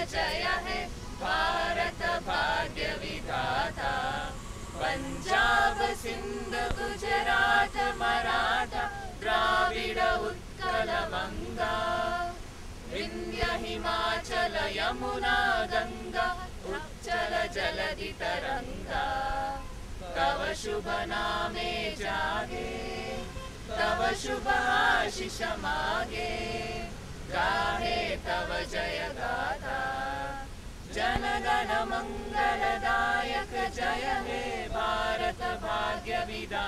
जय हे भारत भाग्य विधाता। पंजाब सिंध गुजरात मराठा द्राविड उत्कल गंगा, विंध्य हिमाचल यमुना गंगा उच्चल जलधि तरंगा। तव शुभ नामे जागे, तव शुभ आशीष मागे, गाहे तव जय गाथा। जन गण मंगलदायक जय हे भारत भाग्य विधाता।